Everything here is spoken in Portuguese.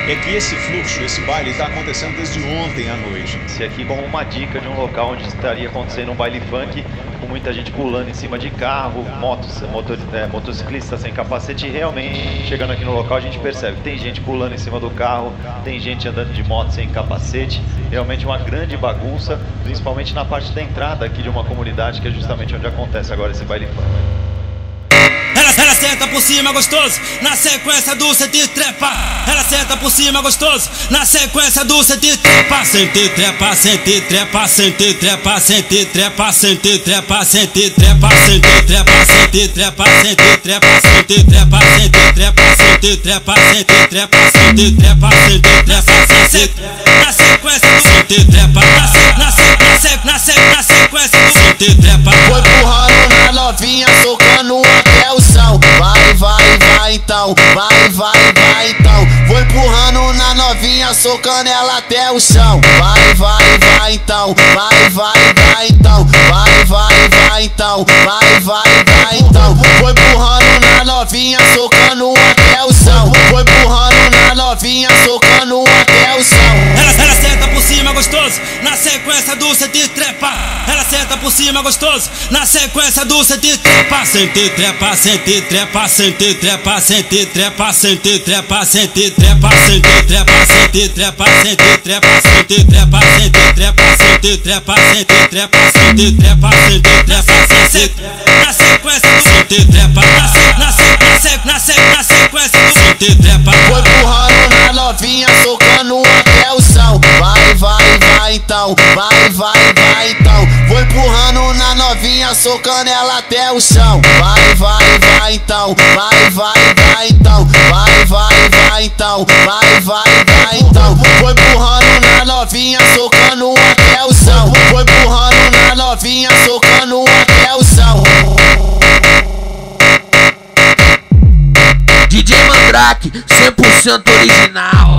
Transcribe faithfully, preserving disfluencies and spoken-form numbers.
é que esse fluxo, esse baile está acontecendo desde ontem à noite. Esse aqui como uma dica de um local onde estaria acontecendo um baile funk, com muita gente pulando em cima de carro, motos, motor, é, motociclistas sem capacete. E realmente, chegando aqui no local, a gente percebe que tem gente pulando em cima do carro, tem gente andando de moto sem capacete. Realmente uma grande bagunça, principalmente na parte da entrada aqui de uma comunidade, que é justamente onde acontece agora esse baile funk. Ela, ela senta por cima gostoso, na sequência do sente trepa. Ela senta por cima gostoso, na sequência do sente trepa. Sente trepa, sente trepa, sente trepa, sente trepa, sente trepa, sente trepa, sente trepa, sente trepa, sente trepa, sente trepa, sente trepa, sente trepa, sente trepa, sente trepa, sente trepa, sente na sequência do sente trepa, na sequência, na sequência do sente trepa. Foi empurrando na novinha, tocando até o chão. Vai, vai, vai então, vai, vai, vai então. Vou empurrando na novinha, socando ela até o chão. Vai, vai, vai então, vai, vai, vai então. Vai, vai, vai então, vai, vai, vai então. Vou empurrando na novinha, socando até o chão. Vou empurrando na novinha, socando até o chão. Ela, ela senta por cima gostoso, na sequência do sente trepa. Ela senta por cima gostoso, na sequência do sente trepa. Sente trepa, sente trepa, sente trepa, sente trepa, sente trepa, sente trepa, sente trepa, sente trepa, sente trepa, sente trepa, sente trepa, sente trepa, sente trepa, sente trepa, sente trepa, sente na sequência do sente trepa, na sequência, na sequência do sente trepa. Foi empurrando na novinha, tocando até o chão. Vai, vai, vai então, vai, vai, vai então. Vou empurrando na novinha, socando ela até o chão. Vai, vai, vai então, vai, vai, vai então. Vai, vai, vai então, vai, vai, vai então. Vou empurrando na novinha, socando até o chão. Vou empurrando na novinha, socando até o chão. D J Mandrake, cem por cento original.